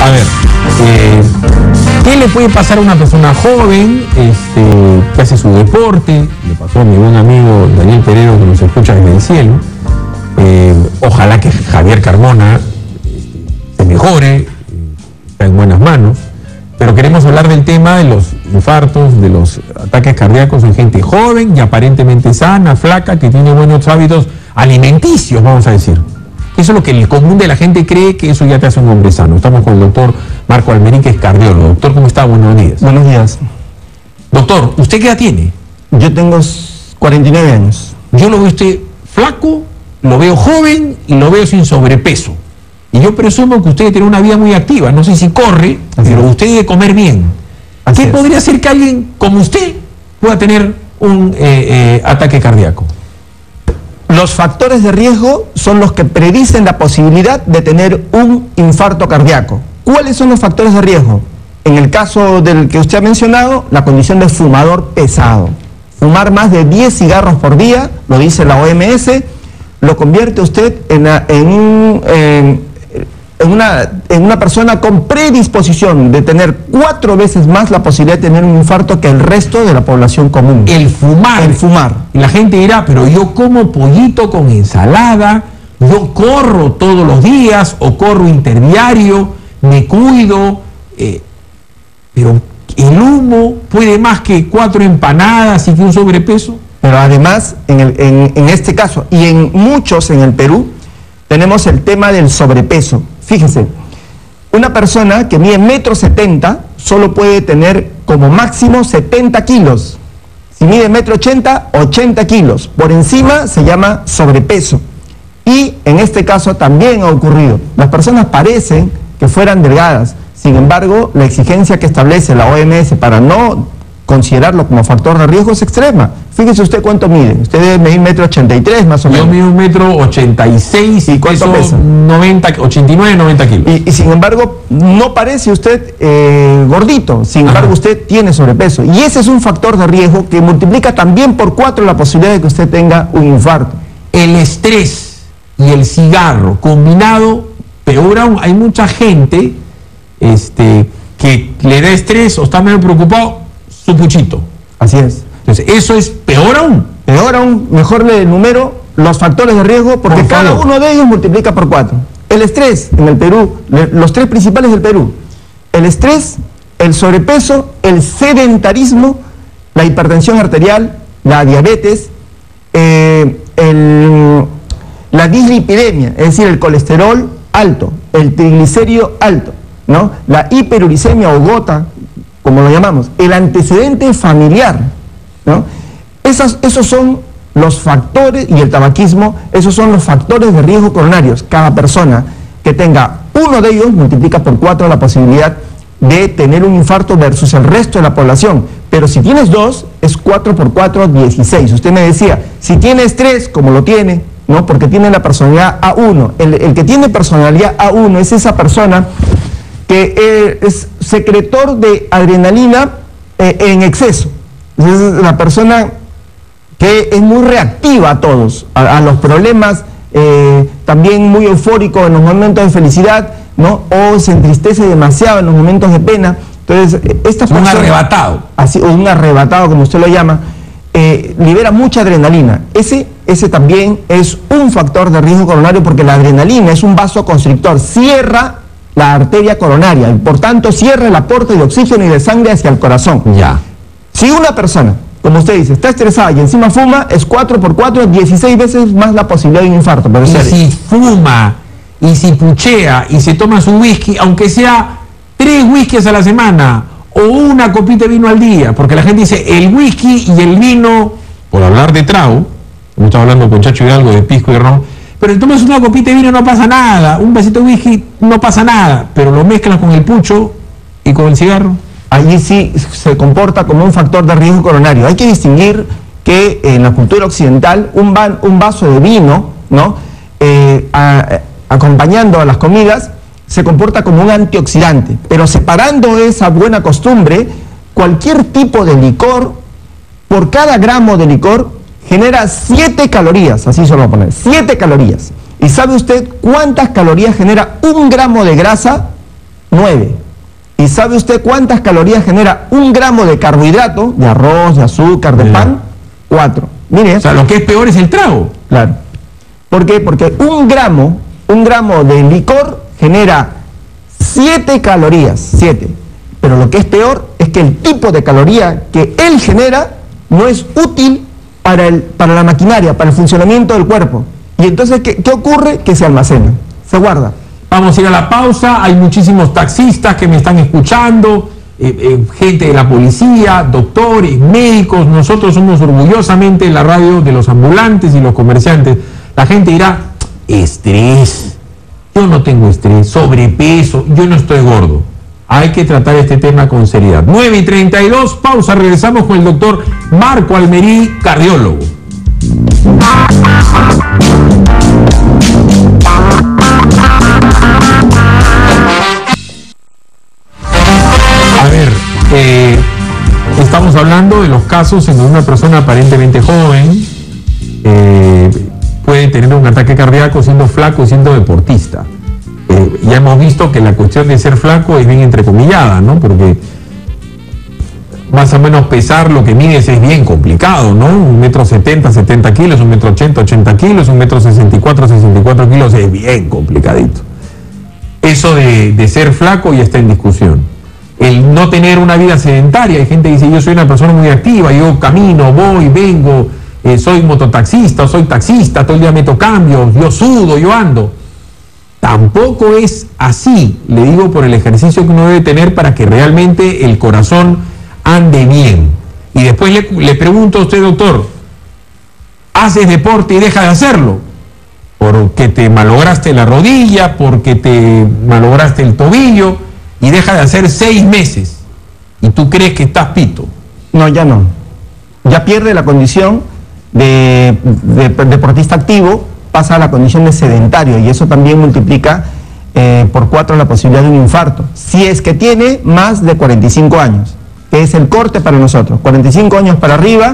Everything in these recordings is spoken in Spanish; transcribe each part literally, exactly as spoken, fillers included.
A ver, eh, ¿qué le puede pasar a una persona joven este, que hace su deporte? Le pasó a mi buen amigo Daniel Pereiro, que nos escucha desde el cielo. Eh, ojalá que Javier Carmona se mejore, está en buenas manos. Pero queremos hablar del tema de los infartos, de los ataques cardíacos en gente joven y aparentemente sana, flaca, que tiene buenos hábitos alimenticios, vamos a decir. Eso es lo que el común de la gente cree, que eso ya te hace un hombre sano. Estamos con el doctor Marco Almerín, que es cardiólogo. Doctor, ¿cómo está? Buenos días. Buenos días. Doctor, ¿usted qué edad tiene? Yo tengo cuarenta y nueve años. Yo lo veo usted flaco, lo veo joven y lo veo sin sobrepeso. Y yo presumo que usted tiene una vida muy activa. No sé si corre, Así pero es. usted debe comer bien. Así ¿Qué es. podría hacer que alguien como usted pueda tener un eh, eh, ataque cardíaco? Los factores de riesgo son los que predicen la posibilidad de tener un infarto cardíaco. ¿Cuáles son los factores de riesgo? En el caso del que usted ha mencionado, la condición de fumador pesado. Fumar más de diez cigarros por día, lo dice la O M S, lo convierte usted en, en, un, en, en, una, en una persona con predisposición de tener cuatro veces más la posibilidad de tener un infarto que el resto de la población común. El fumar. El fumar. Y la gente dirá, pero yo como pollito con ensalada, yo corro todos los días o corro interdiario, me cuido, eh, pero el humo puede más que cuatro empanadas y que un sobrepeso. Pero además, en, el, en, en este caso y en muchos en el Perú, tenemos el tema del sobrepeso. Fíjense, una persona que mide metro setenta solo puede tener como máximo setenta kilos. Si mide metro ochenta, ochenta kilos. Por encima se llama sobrepeso. Y en este caso también ha ocurrido. Las personas parecen que fueran delgadas. Sin embargo, la exigencia que establece la O M S para no considerarlo como factor de riesgo es extrema. Fíjese usted cuánto mide. Usted debe medir metro ochenta y tres más o menos. Yo mido un metro ochenta y seis y ¿cuánto pesa? noventa, ochenta y nueve, noventa kilos. Y, y sin embargo, no parece usted eh, gordito. Sin embargo, Ajá. usted tiene sobrepeso. Y ese es un factor de riesgo que multiplica también por cuatro la posibilidad de que usted tenga un infarto. El estrés y el cigarro combinado, peor aún, hay mucha gente este, que le da estrés o está medio preocupado, su puchito. Así es. Entonces, eso es peor aún. Peor aún, mejor le número los factores de riesgo, porque por cada uno de ellos multiplica por cuatro. El estrés en el Perú, los tres principales del Perú: el estrés, el sobrepeso, el sedentarismo, la hipertensión arterial, la diabetes, eh, el, la dislipidemia, es decir, el colesterol alto, el triglicérido alto, ¿no? La hiperuricemia o gota, como lo llamamos, el antecedente familiar, ¿no? Esas, esos son los factores, y el tabaquismo, esos son los factores de riesgo coronarios. Cada persona que tenga uno de ellos multiplica por cuatro la posibilidad de tener un infarto versus el resto de la población. Pero si tienes dos, es cuatro por cuatro, dieciséis. Usted me decía, si tienes tres, como lo tiene, ¿no? Porque tiene la personalidad A uno. El, el que tiene personalidad A uno es esa persona que eh, es secretor de adrenalina eh, en exceso. Es la persona que es muy reactiva a todos, a, a los problemas, eh, también muy eufórico en los momentos de felicidad, ¿no? O se entristece demasiado en los momentos de pena. Entonces, esta persona, un arrebatado. Así, o un arrebatado, como usted lo llama, eh, libera mucha adrenalina. Ese, ese también es un factor de riesgo coronario, porque la adrenalina es un vasoconstrictor, cierra la arteria coronaria y por tanto cierra el aporte de oxígeno y de sangre hacia el corazón. Ya. Si una persona, como usted dice, está estresada y encima fuma, es cuatro por cuatro, dieciséis veces más la posibilidad de un infarto. Pero y si fuma, y si puchea, y se toma su whisky, aunque sea tres whiskies a la semana, o una copita de vino al día, porque la gente dice, el whisky y el vino, por hablar de trago, como estaba hablando con Chacho Hidalgo de pisco y ron, pero si tomas una copita de vino no pasa nada, un vasito de whisky no pasa nada, pero lo mezclas con el pucho y con el cigarro. Allí sí se comporta como un factor de riesgo coronario. Hay que distinguir que en la cultura occidental un, va, un vaso de vino, ¿no? eh, a, acompañando a las comidas, se comporta como un antioxidante. Pero separando esa buena costumbre, cualquier tipo de licor, por cada gramo de licor, genera siete calorías, así se lo voy a poner, siete calorías. ¿Y sabe usted cuántas calorías genera un gramo de grasa? nueve. ¿Y sabe usted cuántas calorías genera un gramo de carbohidrato, de arroz, de azúcar, de pan? cuatro. Mire. O sea, lo que es peor es el trago. Claro. ¿Por qué? Porque un gramo, un gramo de licor genera siete calorías, siete. Pero lo que es peor es que el tipo de caloría que él genera no es útil para, el, para la maquinaria, para el funcionamiento del cuerpo. Y entonces, ¿qué, qué ocurre? Que se almacena, se guarda. Vamos a ir a la pausa. Hay muchísimos taxistas que me están escuchando, eh, eh, gente de la policía, doctores, médicos. Nosotros somos orgullosamente la radio de los ambulantes y los comerciantes. La gente dirá, estrés. Yo no tengo estrés, sobrepeso, yo no estoy gordo. Hay que tratar este tema con seriedad. nueve y treinta y dos, pausa, regresamos con el doctor Marco Almerí, cardiólogo. A ver, eh, estamos hablando de los casos en donde una persona aparentemente joven eh, puede tener un ataque cardíaco siendo flaco, siendo deportista. Eh, ya hemos visto que la cuestión de ser flaco es bien entrecomillada, ¿no? Porque más o menos pesar lo que mides es bien complicado, ¿no? Un metro setenta, setenta kilos, un metro ochenta, ochenta kilos, un metro sesenta y cuatro, sesenta y cuatro kilos es bien complicadito. Eso de, de ser flaco ya está en discusión. El no tener una vida sedentaria, hay gente que dice, yo soy una persona muy activa, yo camino, voy, vengo, eh, soy mototaxista, soy taxista, todo el día meto cambios, yo sudo, yo ando. Tampoco es así, le digo, por el ejercicio que uno debe tener para que realmente el corazón ande bien. Y después le, le pregunto a usted, doctor, ¿haces deporte y deja de hacerlo? Porque te malograste la rodilla, porque te malograste el tobillo y deja de hacer seis meses. ¿Y tú crees que estás pito? No, ya no. Ya pierde la condición de, de, de deportista activo, pasa a la condición de sedentario y eso también multiplica eh, por cuatro la posibilidad de un infarto. Si es que tiene más de cuarenta y cinco años, que es el corte para nosotros. cuarenta y cinco años para arriba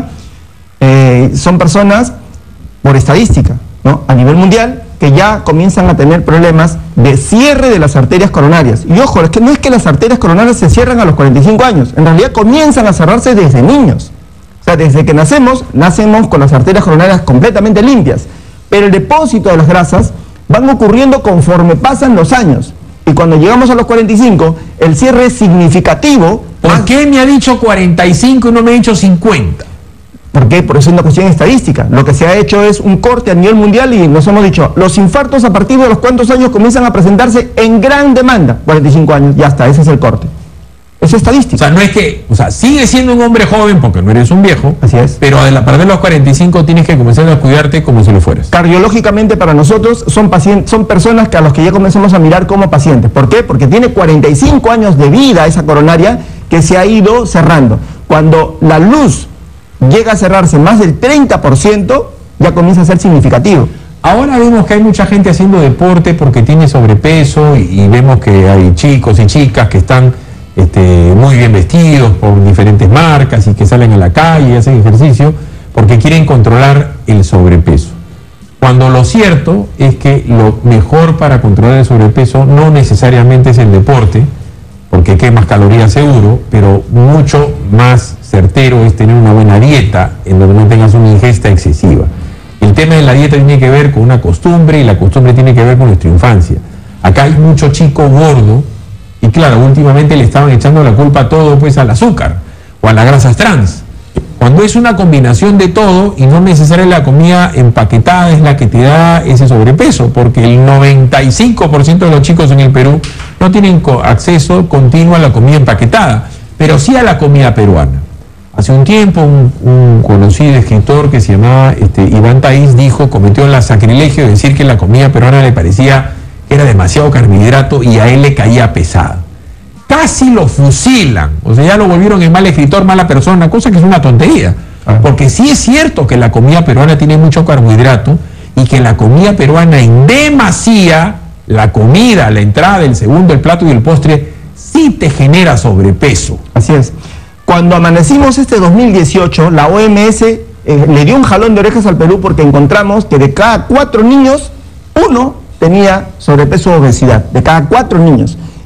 eh, son personas, por estadística, ¿no?, a nivel mundial, que ya comienzan a tener problemas de cierre de las arterias coronarias. Y ojo, es que no es que las arterias coronarias se cierran a los cuarenta y cinco años, en realidad comienzan a cerrarse desde niños. O sea, desde que nacemos, nacemos con las arterias coronarias completamente limpias, pero el depósito de las grasas van ocurriendo conforme pasan los años. Y cuando llegamos a los cuarenta y cinco, el cierre es significativo. ¿Por qué me ha dicho cuarenta y cinco y no me ha dicho cincuenta? ¿Por qué? Porque es una cuestión estadística. Lo que se ha hecho es un corte a nivel mundial y nos hemos dicho, los infartos a partir de los cuantos años comienzan a presentarse en gran demanda. cuarenta y cinco años, ya está, ese es el corte. Es estadística. O sea, no es que, o sea, sigue siendo un hombre joven porque no eres un viejo. Así es. Pero a partir de los cuarenta y cinco tienes que comenzar a cuidarte como si lo fueras. Cardiológicamente para nosotros son pacientes, son personas que a los que ya comenzamos a mirar como pacientes. ¿Por qué? Porque tiene cuarenta y cinco años de vida esa coronaria que se ha ido cerrando. Cuando la luz llega a cerrarse más del treinta por ciento, ya comienza a ser significativo. Ahora vemos que hay mucha gente haciendo deporte porque tiene sobrepeso y, y vemos que hay chicos y chicas que están Este, muy bien vestidos por diferentes marcas y que salen a la calle y hacen ejercicio porque quieren controlar el sobrepeso. Cuando lo cierto es que lo mejor para controlar el sobrepeso no necesariamente es el deporte, porque quemas calorías seguro, pero mucho más certero es tener una buena dieta en donde no tengas una ingesta excesiva. El tema de la dieta tiene que ver con una costumbre y la costumbre tiene que ver con nuestra infancia. Acá hay mucho chico gordo. Y claro, últimamente le estaban echando la culpa a todo pues al azúcar o a las grasas trans. Cuando es una combinación de todo y no necesariamente la comida empaquetada es la que te da ese sobrepeso, porque el noventa y cinco por ciento de los chicos en el Perú no tienen acceso continuo a la comida empaquetada, pero sí a la comida peruana. Hace un tiempo un, un conocido escritor que se llamaba este, Iván Taiz dijo, cometió el sacrilegio de decir que la comida peruana le parecía era demasiado carbohidrato y a él le caía pesado. Casi lo fusilan, o sea, ya lo volvieron en mal escritor, mala persona, cosa que es una tontería. Ah. Porque sí es cierto que la comida peruana tiene mucho carbohidrato y que la comida peruana en demasía, la comida, la entrada, el segundo, el plato y el postre, sí te genera sobrepeso. Así es. Cuando amanecimos este dos mil dieciocho, la O M S eh, le dio un jalón de orejas al Perú porque encontramos que de cada cuatro niños, uno tenía sobrepeso o obesidad, de cada cuatro niños.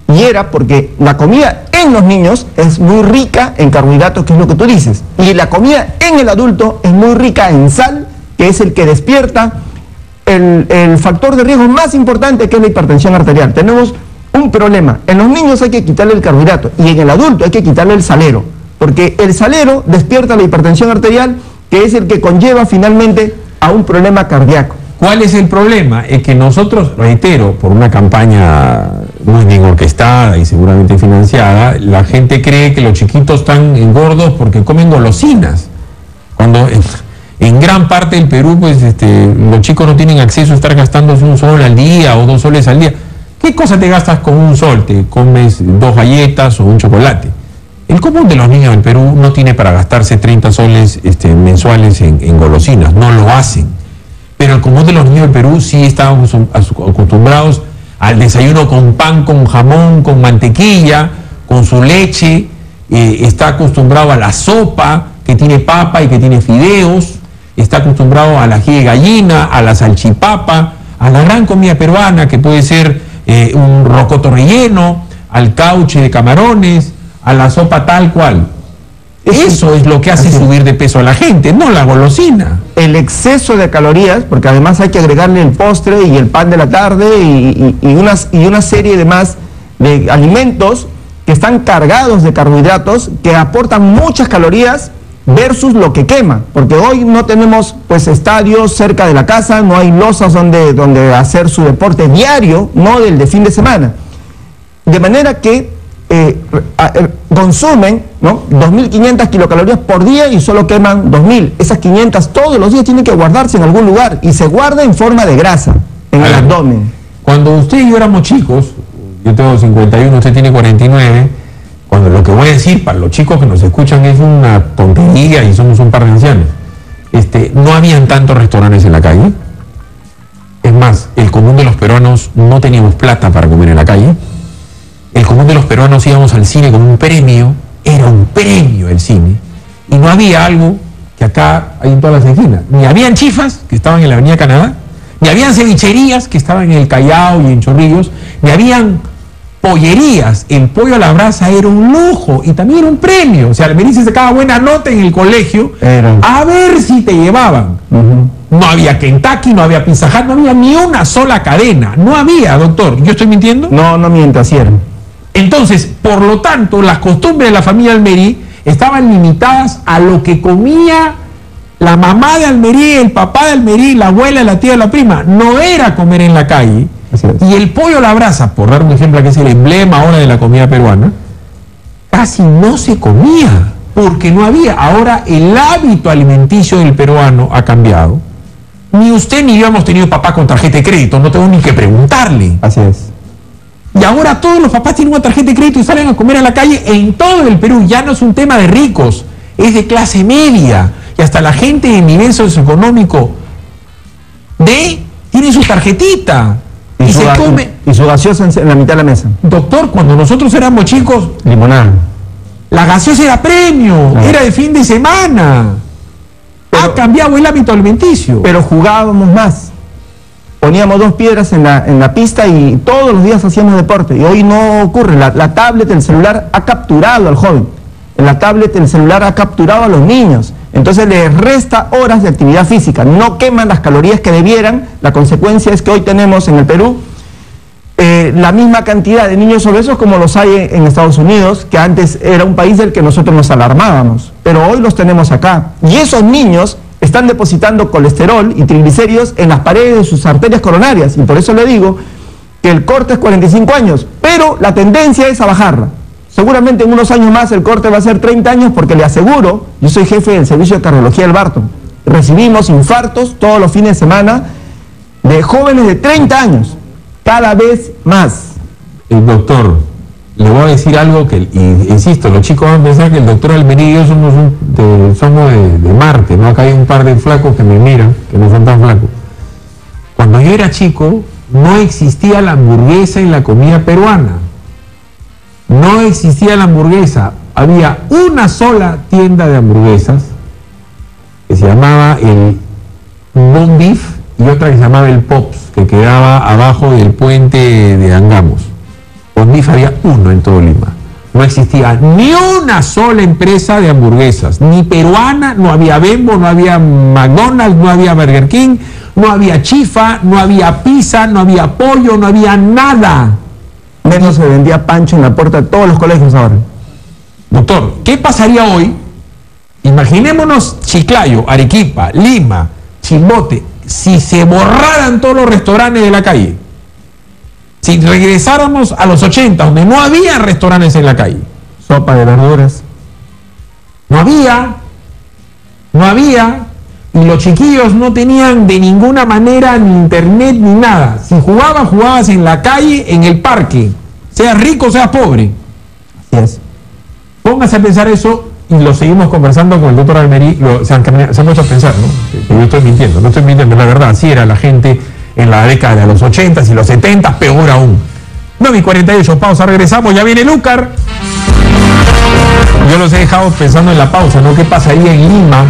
Y era porque la comida en los niños es muy rica en carbohidratos, que es lo que tú dices. Y la comida en el adulto es muy rica en sal, que es el que despierta el, el factor de riesgo más importante, que es la hipertensión arterial. Tenemos un problema. En los niños hay que quitarle el carbohidrato y en el adulto hay que quitarle el salero, porque el salero despierta la hipertensión arterial, que es el que conlleva finalmente a un problema cardíaco. ¿Cuál es el problema? Es que nosotros, reitero, por una campaña muy bien orquestada y seguramente financiada, la gente cree que los chiquitos están gordos porque comen golosinas. Cuando en, en gran parte del Perú, pues este, los chicos no tienen acceso a estar gastándose un sol al día o dos soles al día. ¿Qué cosa te gastas con un sol? Te comes dos galletas o un chocolate. El común de los niños del Perú no tiene para gastarse treinta soles este, mensuales en, en golosinas, no lo hacen. Pero el común de los niños del Perú sí estaban acostumbrados al desayuno con pan, con jamón, con mantequilla, con su leche, eh, está acostumbrado a la sopa que tiene papa y que tiene fideos, está acostumbrado al ají de gallina, a la salchipapa, a la gran comida peruana que puede ser eh, un rocoto relleno, al cauche de camarones, a la sopa tal cual. Eso es lo que hace subir de peso a la gente, no la golosina. El exceso de calorías, porque además hay que agregarle el postre y el pan de la tarde y, y, y, unas, y una serie de más de alimentos que están cargados de carbohidratos, que aportan muchas calorías versus lo que quema, porque hoy no tenemos pues estadios cerca de la casa, no hay losas donde, donde hacer su deporte diario, no del de fin de semana. De manera que Eh, eh, consumen, ¿no?, dos mil quinientas kilocalorías por día y solo queman dos mil. Esas quinientas todos los días tienen que guardarse en algún lugar y se guarda en forma de grasa, en el abdomen. Cuando usted y yo éramos chicos, yo tengo cincuenta y uno, usted tiene cuarenta y nueve, cuando lo que voy a decir para los chicos que nos escuchan es una tontería y somos un par de ancianos, este, no habían tantos restaurantes en la calle. Es más, el común de los peruanos no teníamos plata para comer en la calle. El común de los peruanos íbamos al cine con un premio, era un premio el cine, y no había algo que acá hay en todas las esquinas. Ni habían chifas, que estaban en la avenida Canadá, ni habían cevicherías, que estaban en el Callao y en Chorrillos, ni habían pollerías. El pollo a la brasa era un lujo y también era un premio. O sea, el Almería se sacaba buena nota en el colegio, era a ver si te llevaban. Uh-huh. No había Kentucky, no había Pizza Hut, no había ni una sola cadena. No había, doctor. ¿Yo estoy mintiendo? No, no mientas, cierto. Entonces, por lo tanto, las costumbres de la familia Almerí estaban limitadas a lo que comía la mamá de Almerí, el papá de Almerí, la abuela, la tía, la prima. No era comer en la calle. Y el pollo a la brasa, por dar un ejemplo que es el emblema ahora de la comida peruana, casi no se comía, porque no había. Ahora el hábito alimenticio del peruano ha cambiado. Ni usted ni yo hemos tenido papá con tarjeta de crédito, no tengo ni que preguntarle. Así es. Y ahora todos los papás tienen una tarjeta de crédito y salen a comer a la calle en todo el Perú. Ya no es un tema de ricos, es de clase media. Y hasta la gente en nivel socioeconómico D tiene su tarjetita y, y se come. Y su gaseosa en la mitad de la mesa. Doctor, cuando nosotros éramos chicos, limonada. La gaseosa era premio, no. Era de fin de semana. Pero, ha cambiado el hábito alimenticio. Pero jugábamos más. Poníamos dos piedras en la, en la pista y todos los días hacíamos deporte. Y hoy no ocurre. La, la tablet, el celular ha capturado al joven. En la tablet, el celular ha capturado a los niños. Entonces les resta horas de actividad física. No queman las calorías que debieran. La consecuencia es que hoy tenemos en el Perú eh, la misma cantidad de niños obesos como los hay en Estados Unidos, que antes era un país del que nosotros nos alarmábamos. Pero hoy los tenemos acá. Y esos niños están depositando colesterol y triglicéridos en las paredes de sus arterias coronarias, y por eso le digo que el corte es cuarenta y cinco años, pero la tendencia es a bajarla. Seguramente en unos años más el corte va a ser treinta años, porque le aseguro, yo soy jefe del servicio de cardiología del Barton, recibimos infartos todos los fines de semana de jóvenes de treinta años, cada vez más. El doctor, le voy a decir algo que, y, insisto, los chicos van a pensar que el doctor Almerí y yo somos, un, de, somos de, de Marte, ¿no? Acá hay un par de flacos que me miran, que no son tan flacos. Cuando yo era chico, no existía la hamburguesa en la comida peruana. No existía la hamburguesa. Había una sola tienda de hamburguesas que se llamaba el Bon Beef y otra que se llamaba el Pops, que quedaba abajo del puente de Angamos. Ondif había uno en todo Lima. No existía ni una sola empresa de hamburguesas, ni peruana, no había Bembo, no había McDonald's, no había Burger King, no había chifa, no había pizza, no había pollo, no había nada. Menos se vendía pancho en la puerta de todos los colegios ahora. Doctor, ¿qué pasaría hoy? Imaginémonos Chiclayo, Arequipa, Lima, Chimbote, si se borraran todos los restaurantes de la calle. Si regresáramos a los ochenta, donde no había restaurantes en la calle. Sopa de verduras. No había, no había, y los chiquillos no tenían de ninguna manera ni internet ni nada. Si jugabas, jugabas en la calle, en el parque, seas rico, seas pobre. Así es. Póngase a pensar eso y lo seguimos conversando con el doctor Almerí, lo, se, han, se han puesto a pensar, ¿no? Que yo estoy mintiendo, no estoy mintiendo, la verdad, así era la gente en la década de los ochenta y los setenta, peor aún. nueve y cuarenta y ocho, pausa, regresamos, ya viene Lucar. Yo los he dejado pensando en la pausa, ¿no? ¿Qué pasaría en Lima?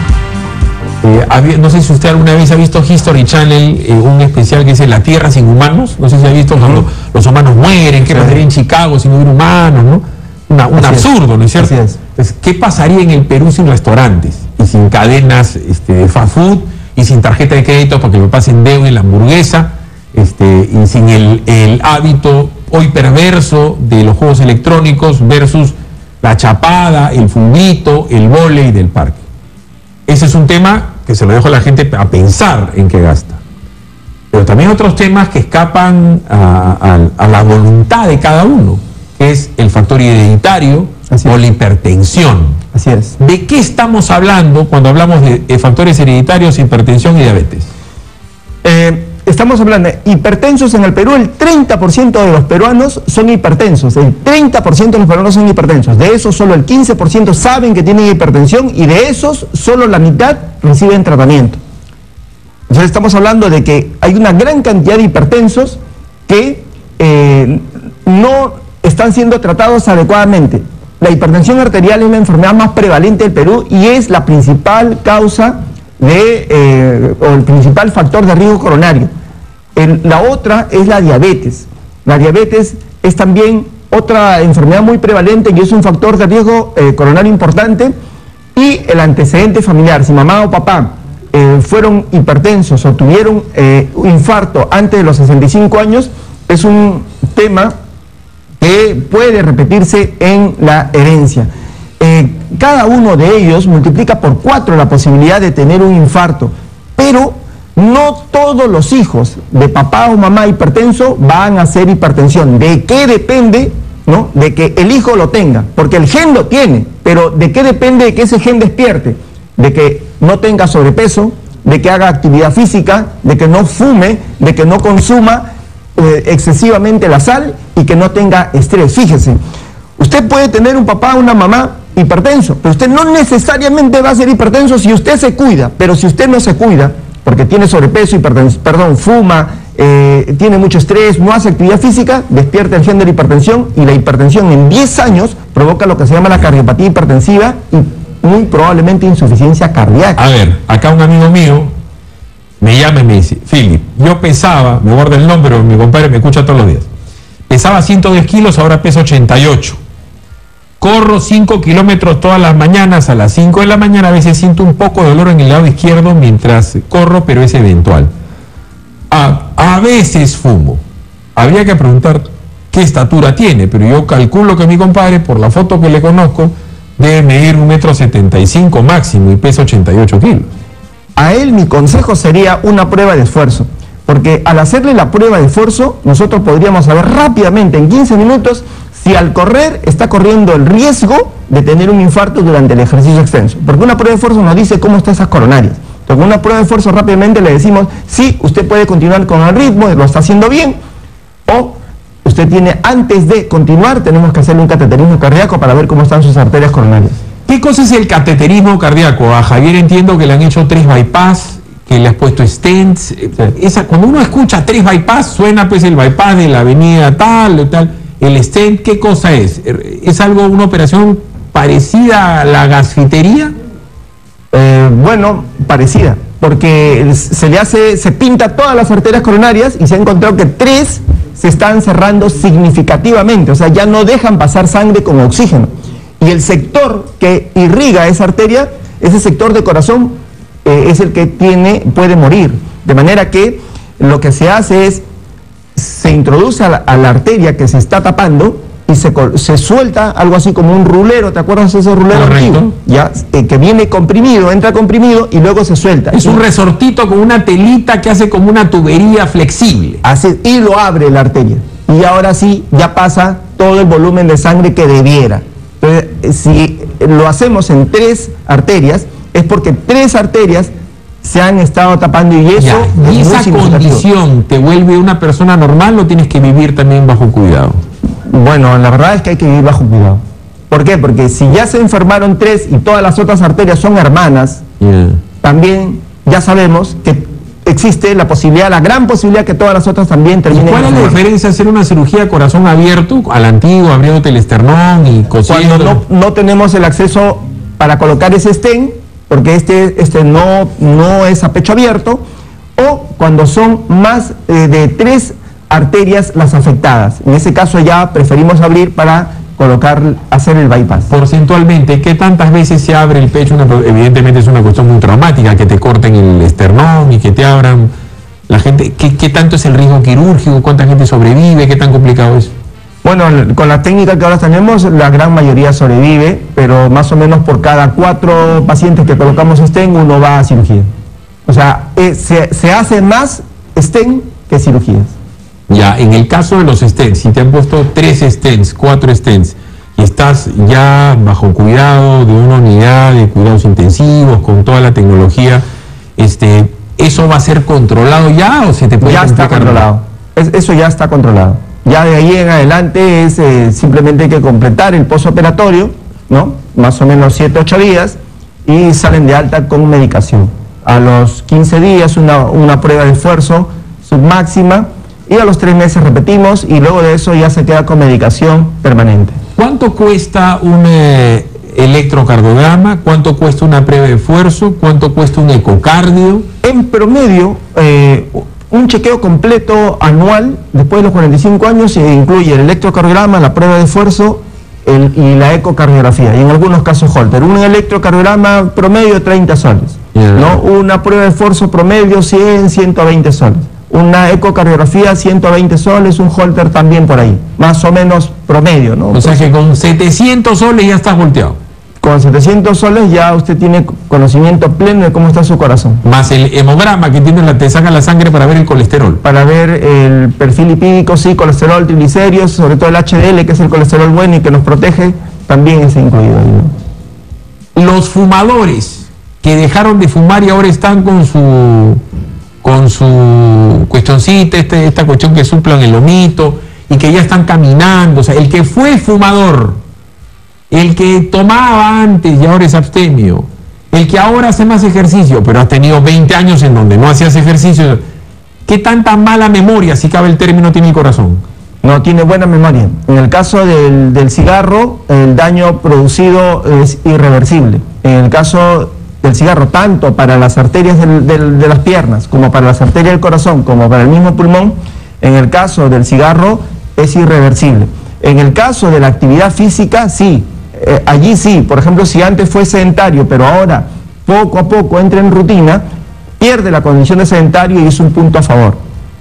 Eh, había, no sé si usted alguna vez ha visto History Channel, eh, un especial que dice La Tierra sin humanos. No sé si ha visto cuando los humanos mueren, qué pasaría en Chicago sin hubiera humanos, ¿no? Una, un Así absurdo, es. ¿no es cierto? Así es. Entonces, ¿qué pasaría en el Perú sin restaurantes y sin cadenas este, de fast food y sin tarjeta de crédito para que me pasen deuda la hamburguesa, este, y sin el, el hábito hoy perverso de los juegos electrónicos versus la chapada, el fulbito, el vóley del parque? Ese es un tema que se lo dejo a la gente a pensar en qué gasta. Pero también otros temas que escapan a, a, a la voluntad de cada uno, que es el factor hereditario o la hipertensión. Así es. ¿De qué estamos hablando cuando hablamos de, de factores hereditarios, hipertensión y diabetes? Eh, estamos hablando de hipertensos en el Perú. El treinta por ciento de los peruanos son hipertensos. El treinta por ciento de los peruanos son hipertensos. De esos, solo el quince por ciento saben que tienen hipertensión y de esos, solo la mitad reciben tratamiento. Entonces estamos hablando de que hay una gran cantidad de hipertensos que eh, no están siendo tratados adecuadamente. La hipertensión arterial es la enfermedad más prevalente del Perú y es la principal causa de, eh, o el principal factor de riesgo coronario. El, la otra es la diabetes. La diabetes es también otra enfermedad muy prevalente y es un factor de riesgo eh, coronario importante. Y el antecedente familiar, si mamá o papá eh, fueron hipertensos o tuvieron eh, un infarto antes de los sesenta y cinco años, es un tema que puede repetirse en la herencia. Eh, cada uno de ellos multiplica por cuatro la posibilidad de tener un infarto, pero no todos los hijos de papá o mamá hipertenso van a hacer hipertensión. ¿De qué depende? ¿No? De que el hijo lo tenga, porque el gen lo tiene, pero ¿de qué depende de que ese gen despierte? De que no tenga sobrepeso, de que haga actividad física, de que no fume, de que no consuma eh, excesivamente la sal y que no tenga estrés. Fíjese, usted puede tener un papá o una mamá hipertenso, pero usted no necesariamente va a ser hipertenso si usted se cuida. Pero si usted no se cuida, porque tiene sobrepeso, hipertensión, perdón, fuma, eh, tiene mucho estrés, no hace actividad física, despierta el gen de la hipertensión y la hipertensión en diez años provoca lo que se llama la cardiopatía hipertensiva y muy probablemente insuficiencia cardíaca. A ver, acá un amigo mío me llama y me dice, Philip, yo pesaba, me guarda el nombre, mi compadre me escucha todos los días, pesaba ciento diez kilos, ahora peso ochenta y ocho. Corro cinco kilómetros todas las mañanas, a las cinco de la mañana a veces siento un poco de dolor en el lado izquierdo mientras corro, pero es eventual. A, a veces fumo. Habría que preguntar qué estatura tiene, pero yo calculo que mi compadre, por la foto que le conozco, debe medir un metro setenta y cinco máximo y pesa ochenta y ocho kilos. A él mi consejo sería una prueba de esfuerzo, porque al hacerle la prueba de esfuerzo, nosotros podríamos saber rápidamente, en quince minutos, si al correr está corriendo el riesgo de tener un infarto durante el ejercicio extenso. Porque una prueba de esfuerzo nos dice cómo están esas coronarias. Entonces, con una prueba de esfuerzo rápidamente le decimos, sí, usted puede continuar con el ritmo, lo está haciendo bien, o usted tiene, antes de continuar, tenemos que hacerle un cateterismo cardíaco para ver cómo están sus arterias coronarias. ¿Qué cosa es el cateterismo cardíaco? A Javier entiendo que le han hecho tres bypass, que le has puesto stents. Esa, cuando uno escucha tres bypass, suena pues el bypass de la avenida tal o tal. ¿El stent qué cosa es? ¿Es algo, una operación parecida a la gasfitería? Eh, bueno, parecida, porque se le hace, se pinta todas las arterias coronarias y se ha encontrado que tres se están cerrando significativamente, o sea, ya no dejan pasar sangre con oxígeno. Y el sector que irriga esa arteria, ese sector de corazón, eh, es el que tiene, puede morir. De manera que lo que se hace es, se introduce a la, a la arteria que se está tapando y se, se suelta algo así como un rulero, ¿te acuerdas de ese rulero antiguo? Ya, eh, que viene comprimido, entra comprimido y luego se suelta. Es un resortito con una telita que hace como una tubería flexible. Así, y lo abre la arteria. Y ahora sí, ya pasa todo el volumen de sangre que debiera. Entonces, si lo hacemos en tres arterias, es porque tres arterias se han estado tapando y eso ya, ¿y esa condición te vuelve una persona normal o tienes que vivir también bajo cuidado? Bueno, la verdad es que hay que vivir bajo cuidado. ¿Por qué? Porque si ya se enfermaron tres y todas las otras arterias son hermanas, yeah. también ya sabemos que existe la posibilidad, la gran posibilidad que todas las otras también terminen. ¿Y cuál es la diferencia hacer una cirugía a corazón abierto, a la antigua, abriéndote el esternón y cosiendo? Cuando no, no tenemos el acceso para colocar ese stent, porque este, este no, no es a pecho abierto, o cuando son más eh, de tres arterias las afectadas. En ese caso ya preferimos abrir para colocar, hacer el bypass. Porcentualmente, ¿qué tantas veces se abre el pecho? Una, evidentemente es una cuestión muy traumática, que te corten el esternón y que te abran. La gente, ¿qué, qué tanto es el riesgo quirúrgico? ¿Cuánta gente sobrevive? ¿Qué tan complicado es? Bueno, con la técnica que ahora tenemos, la gran mayoría sobrevive, pero más o menos por cada cuatro pacientes que colocamos stent, uno va a cirugía. O sea, eh, se, se hace más stent que cirugías. Ya, en el caso de los stents, si te han puesto tres stents, cuatro stents, y estás ya bajo cuidado de una unidad de cuidados intensivos, con toda la tecnología, este, ¿eso va a ser controlado ya o se te puede Ya está controlado, es, eso ya está controlado. Ya de ahí en adelante es eh, simplemente hay que completar el postoperatorio, ¿no? Más o menos siete, ocho días, y salen de alta con medicación. A los quince días una, una prueba de esfuerzo submáxima, y a los tres meses repetimos y luego de eso ya se queda con medicación permanente. ¿Cuánto cuesta un eh, electrocardiograma? ¿Cuánto cuesta una prueba de esfuerzo? ¿Cuánto cuesta un ecocardio? En promedio, eh, un chequeo completo anual después de los cuarenta y cinco años incluye el electrocardiograma, la prueba de esfuerzo el, y la ecocardiografía, y en algunos casos Holter. Un electrocardiograma promedio treinta soles, yeah. ¿no? Una prueba de esfuerzo promedio cien, ciento veinte soles. Una ecocardiografía ciento veinte soles, un Holter también por ahí, más o menos promedio, ¿no? O sea que con setecientos soles ya estás volteado. Con setecientos soles ya usted tiene conocimiento pleno de cómo está su corazón. Más el hemograma que tiene la, te saca la sangre para ver el colesterol. Para ver el perfil lipídico, sí, colesterol, triglicéridos, sobre todo el H D L, que es el colesterol bueno y que nos protege, también es incluido ahí, ¿no? Los fumadores que dejaron de fumar y ahora están con su... con su cuestioncita, este, esta cuestión que suplan el lomito y que ya están caminando, o sea, el que fue fumador, el que tomaba antes y ahora es abstemio, el que ahora hace más ejercicio, pero has tenido veinte años en donde no hacías ejercicio, ¿qué tanta mala memoria, si cabe el término, tiene el corazón? No, tiene buena memoria. En el caso del, del cigarro, el daño producido es irreversible. En el caso del cigarro, tanto para las arterias del, del, de las piernas, como para las arterias del corazón, como para el mismo pulmón, en el caso del cigarro es irreversible. En el caso de la actividad física, sí, eh, allí sí, por ejemplo, si antes fue sedentario, pero ahora poco a poco entra en rutina, pierde la condición de sedentario y es un punto a favor.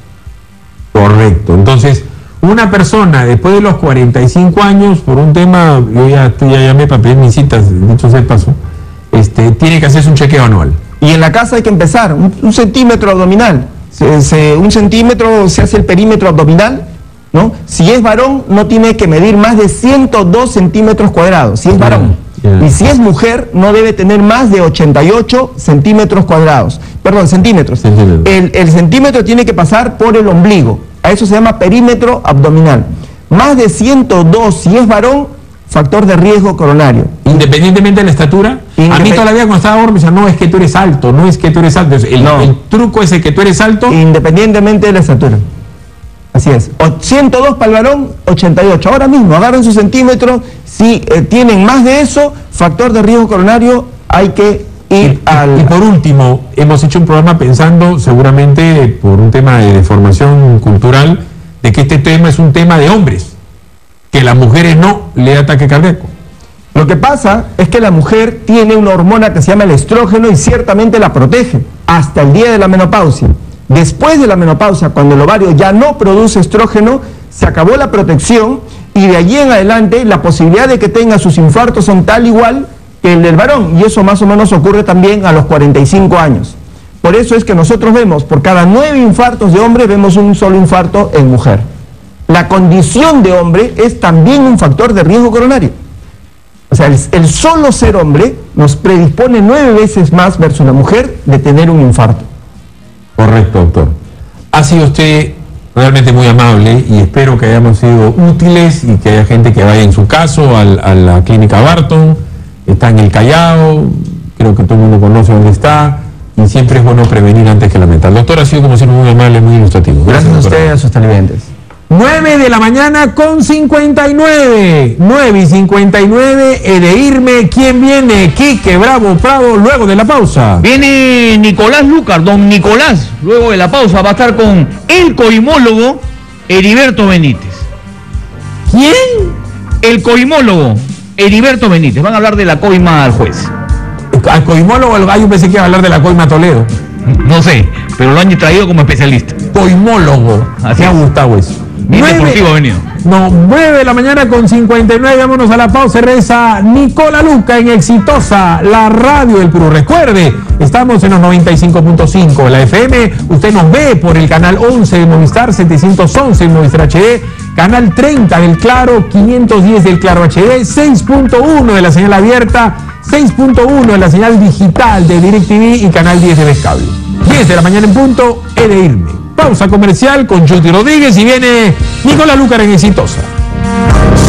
Correcto, entonces, una persona después de los cuarenta y cinco años, por un tema, yo ya, ya llamé para pedir mis citas, dicho sea de paso, Este, tiene que hacerse un chequeo anual. Y en la casa hay que empezar, un, un centímetro abdominal, se, se, un centímetro se hace el perímetro abdominal, ¿no? Si es varón no tiene que medir más de ciento dos centímetros cuadrados, si es varón. Yeah, yeah. Y si es mujer no debe tener más de ochenta y ocho centímetros cuadrados, perdón, centímetros. centímetros. El, el centímetro tiene que pasar por el ombligo, a eso se llama perímetro abdominal. Más de ciento dos si es varón, factor de riesgo coronario. Independientemente de la estatura. Independ... A mí todavía cuando estaba gordo me decían, no, es que tú eres alto, no es que tú eres alto. El, no. el truco es el que tú eres alto. Independientemente de la estatura. Así es. O ciento dos para el varón, ochenta y ocho. Ahora mismo, agarren sus centímetros. Si eh, tienen más de eso, factor de riesgo coronario, hay que ir y, al... Y por último, hemos hecho un programa pensando, seguramente por un tema de deformación cultural, de que este tema es un tema de hombres, que las mujeres no le da ataque cardíaco. Lo que pasa es que la mujer tiene una hormona que se llama el estrógeno y ciertamente la protege hasta el día de la menopausia. Después de la menopausia, cuando el ovario ya no produce estrógeno, se acabó la protección y de allí en adelante la posibilidad de que tenga sus infartos son tal igual que el del varón, y eso más o menos ocurre también a los cuarenta y cinco años. Por eso es que nosotros vemos, por cada nueve infartos de hombre, vemos un solo infarto en mujer. La condición de hombre es también un factor de riesgo coronario. O sea, el, el solo ser hombre nos predispone nueve veces más versus la mujer de tener un infarto. Correcto, doctor. Ha sido usted realmente muy amable y espero que hayamos sido útiles y que haya gente que vaya en su caso al, a la clínica Barton. Está en el Callao, creo que todo el mundo conoce dónde está y siempre es bueno prevenir antes que lamentar. Doctor, ha sido como siempre muy amable, muy ilustrativo. Gracias, Gracias a usted y a sus televidentes. nueve de la mañana con cincuenta y nueve. nueve y cincuenta y nueve, he de irme. ¿Quién viene? Quique Bravo Prado, luego de la pausa. Viene Nicolás Lucar, don Nicolás. Luego de la pausa va a estar con el coimólogo Heriberto Benítez. ¿Quién? El coimólogo Heriberto Benítez. Van a hablar de la coima al juez. Al coimólogo, el gallo pensé que iba a hablar de la coima Toledo. No sé, pero lo han traído como especialista. Coimólogo. Así me ha gustado eso. Bien deportivo ha venido. No, nueve de la mañana con cincuenta y nueve, vámonos a la pausa. Reza Nicola Luca en Exitosa, la radio del Perú. Recuerde, estamos en los noventa y cinco punto cinco de la F M. Usted nos ve por el canal once de Movistar, setecientos once en Movistar H D, canal treinta del Claro, quinientos diez del Claro H D, seis punto uno de la señal abierta, seis punto uno de la señal digital de DirecTV y canal diez de Vescable. diez de la mañana en punto, he de irme. Pausa comercial con Judy Rodríguez y viene Nicolás Lucar en Exitosa.